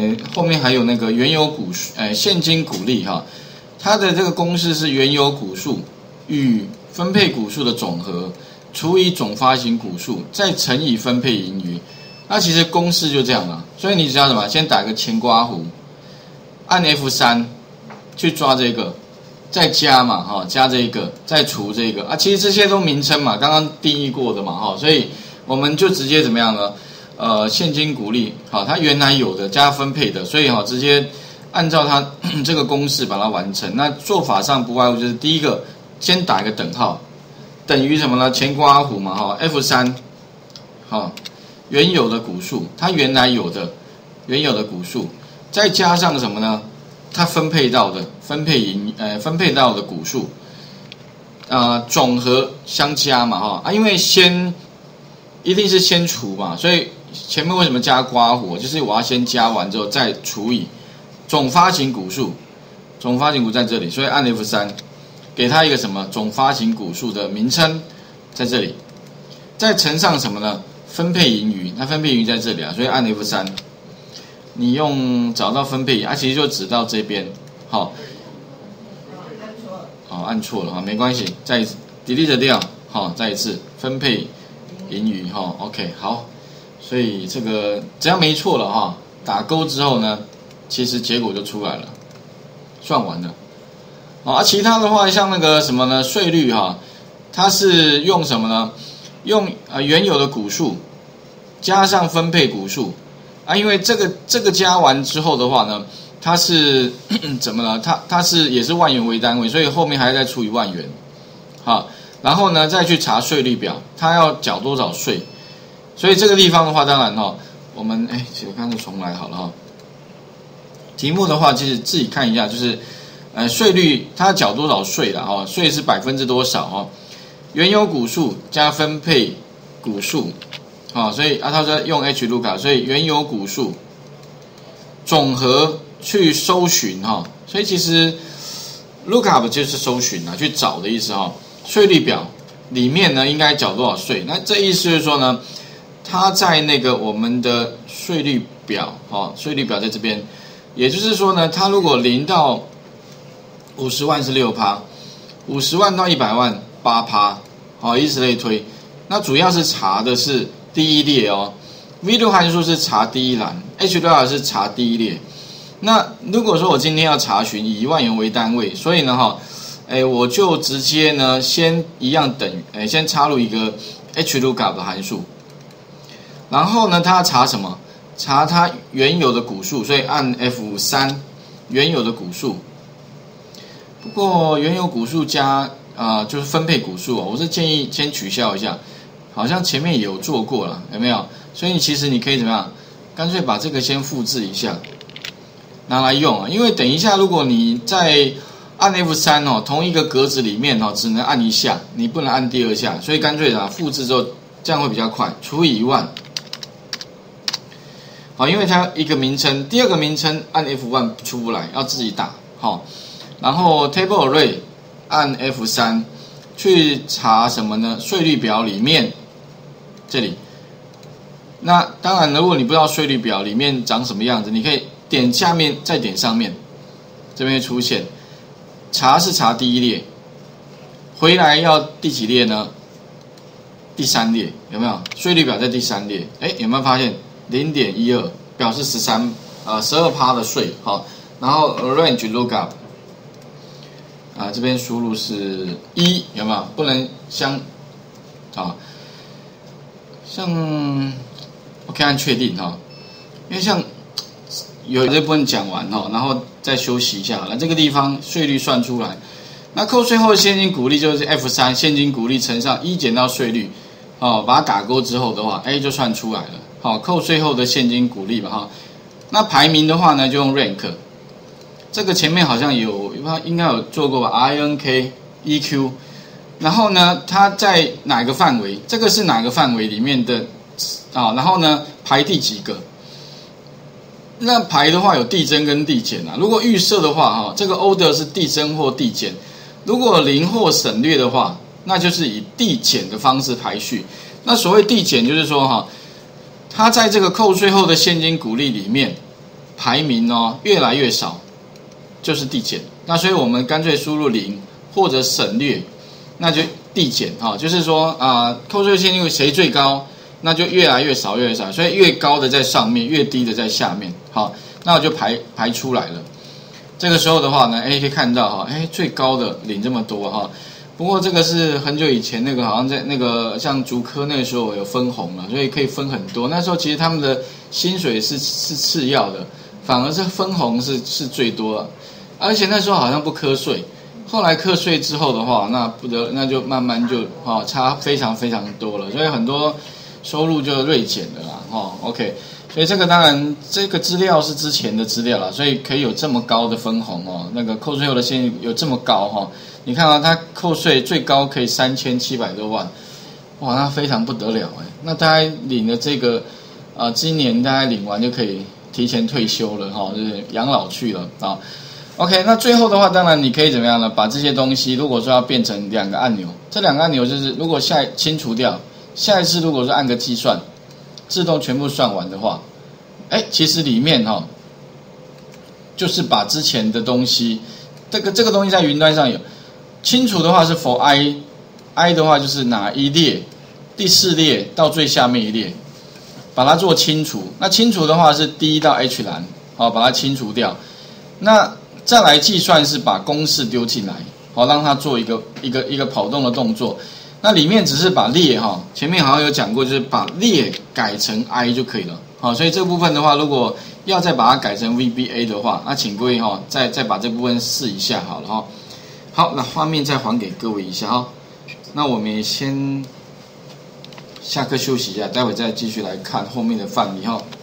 后面还有那个原有股现金股利哈，它的这个公式是原有股数与分配股数的总和除以总发行股数，再乘以分配盈余。那其实公式就这样了，所以你只要什么，先打个前刮弧，按 F3 去抓这个，再加嘛哈，加这个，再除这个啊，其实这些都名称嘛，刚刚定义过的嘛哈，所以我们就直接怎么样呢？现金股利好，它原来有的加分配的，所以直接按照它这个公式把它完成。那做法上不外乎就是第一个，先打一个等号，等于什么呢？前刮弧嘛哈 ，F3 好。原有的股数，它原来有的原有的股数，再加上什么呢？它分配到的分配到的股数，总和相加嘛哈因为一定是先除嘛，所以前面为什么加刮弧？就是我要先加完之后再除以总发行股数，总发行股在这里，所以按 F3 给它一个什么总发行股数的名称在这里，再乘上什么呢？分配盈余，那分配盈余在这里啊，所以按 F3， 你用找到分配盈余，其实就指到这边，好，按错了没关系，再一次 delete 掉，好，再一次分配盈余，OK， 好，所以这个只要没错了打勾之后呢，其实结果就出来了，算完了，其他的话像那个什么呢，税率它是用什么呢？用原有的股数加上分配股数因为这个加完之后的话呢，它是怎么了？它是也是万元为单位，所以后面还要再除以万元，好，然后呢再去查税率表，它要缴多少税？所以这个地方的话，当然我们其实干脆重来好了题目的话，其实自己看一下，就是税率它缴多少税了税是%多少原有股数加分配股数，所以它在用 HLOOKUP， 所以原有股数总和去搜寻所以其实 lookup 就是搜寻去找的意思税率表里面呢应该缴多少税？那这意思就是说呢，它在那个我们的税率表税率表在这边，也就是说呢，它如果0到50万是 6%，50万到100万8%，以此类推。那主要是查的是第一列V6 函数是查第一栏 ，H6 是查第一列。那如果说我今天要查询以万元为单位，所以呢我就直接呢先一样等于先插入一个 HLOOKUP 的函数，然后呢它要查什么？查它原有的股数，所以按 F3 原有的股数。不过原有股数加就是分配股数我是建议先取消一下，好像前面也有做过了，有没有？所以其实你可以怎么样？干脆把这个先复制一下，拿来用因为等一下如果你在按 F3 同一个格子里面只能按一下，你不能按第二下，所以干脆复制之后这样会比较快，除以1万。因为它一个名称，第二个名称按 F1 出不来，要自己打然后 Table Array 按 F3 去查什么呢？税率表里面这里。那当然，如果你不知道税率表里面长什么样子，你可以点下面再点上面，这边会出现。查是查第一列，回来要第几列呢？第3列，有没有？税率表在第3列，有没有发现 0.12 表示12%的税然后 Range Lookup 这边输入是1，有没有？不能像我可以按确定因为像有这部分讲完然后再休息一下好了。这个地方税率算出来，那扣税后的现金股利就是 F3 现金股利乘上1减到税率把它打勾之后的话就算出来了扣税后的现金股利嘛那排名的话呢就用 rank， 这个前面好像应该有做过吧 ，INK EQ， 然后呢它在哪个范围？这个是哪个范围里面的然后呢排第几个？那排的话有递增跟递减如果预设的话这个 order 是递增或递减，如果0或省略的话，那就是以递减的方式排序。那所谓递减就是说它在这个扣税后的现金股利里面排名哦越来越少，就是递减。那所以我们干脆输入0或者省略，那就递减哈，就是说扣税线因为谁最高，那就越来越少越来越少，所以越高的在上面，越低的在下面。好，那我就排出来了。这个时候的话呢，可以看到哈，最高的领这么多哈。不过这个是很久以前那个，好像在那个像竹科那个时候有分红了，所以可以分很多。那时候其实他们的薪水是次要的，反而是分红是最多的，而且那时候好像不课税。后来课税之后的话，那就慢慢就差非常非常多了，所以很多收入就锐减了啦。OK， 所以这个当然这个资料是之前的资料啦，所以可以有这么高的分红哦，那个扣税后的现金有这么高哈。你看啊，他扣税最高可以3700多万，哇，那非常不得了哎。那大概领了这个，今年大概领完就可以提前退休了哈，就是养老去了啊。OK， 那最后的话，当然你可以怎么样呢？把这些东西，如果说要变成2个按钮，这2个按钮就是如果清除掉，下一次如果说按个计算，自动全部算完的话，其实里面就是把之前的东西，这个东西在云端上有。清除的话是 for I 的话就是哪一列，第4列到最下面一列，把它做清除。那清除的话是 D 到 H 栏，把它清除掉。那再来计算是把公式丢进来，让它做一个跑动的动作。那里面只是把列前面好像有讲过，就是把列改成 I 就可以了。所以这部分的话，如果要再把它改成 VBA 的话，那请各位再把这部分试一下好了。好，那画面再还给各位一下哈。那我们也先下课休息一下，待会再继续来看后面的范例哈。